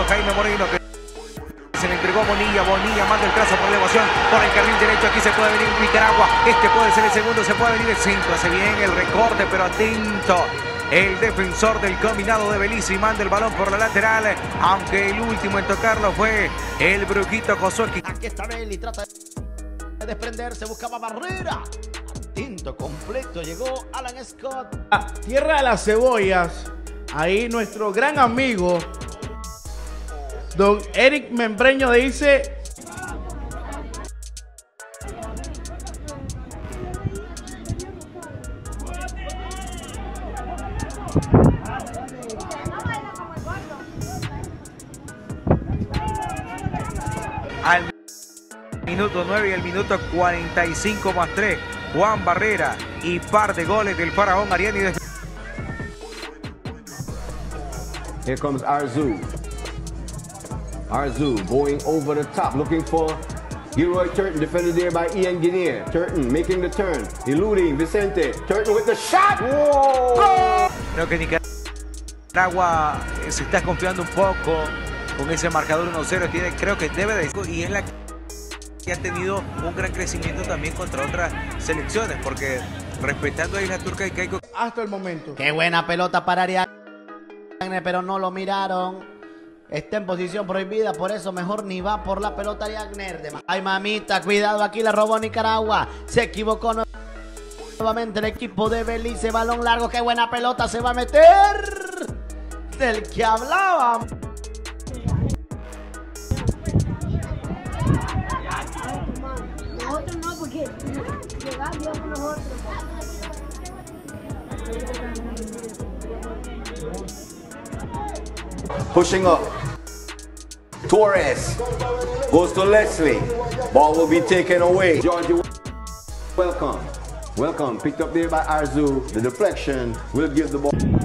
Jaime Moreno, que se le entregó Bonilla. Bonilla manda el trazo por elevación por el carril derecho. Aquí se puede venir Nicaragua. Este puede ser el segundo, se puede venir el centro. Hace bien el recorte, pero atento el defensor del combinado de Belice y manda el balón por la lateral, aunque el último en tocarlo fue el Brujito Josué. Aquí está Belli, trata de desprenderse, buscaba barrera. Tinto completo, llegó Alan Scott. Tierra de las Cebollas, ahí nuestro gran amigo don Eric Membreño dice: al minuto 9 y el minuto 45 más 3, Juan Barrera y par de goles del Faraón Ariani. Here comes Arzu. Arzu going over the top, looking for Gilroy Turton, defended there by Ian Guinier. Turton making the turn, eluding Vicente. Turton with the shot. Whoa! Creo que Nicaragua se está confiando un poco con ese marcador 1-0. Creo que debe de... Y es la que ha tenido un gran crecimiento también contra otras selecciones, porque respetando a Isla Turca y Caico. Hasta el momento. Qué buena pelota para Ariane, pero no lo miraron. Está en posición prohibida, por eso mejor ni va por la pelota Ariane. Ay, mamita, cuidado, aquí la robó Nicaragua. Se equivocó nuevamente el equipo de Belice. Balón largo, qué buena pelota se va a meter. Del que hablábamos. Nosotros no, porque llegar yo con nosotros. Pushing up. Torres goes to Leslie. Ball will be taken away. Georgia, welcome. Welcome. Picked up there by Arzu. The deflection will give the ball.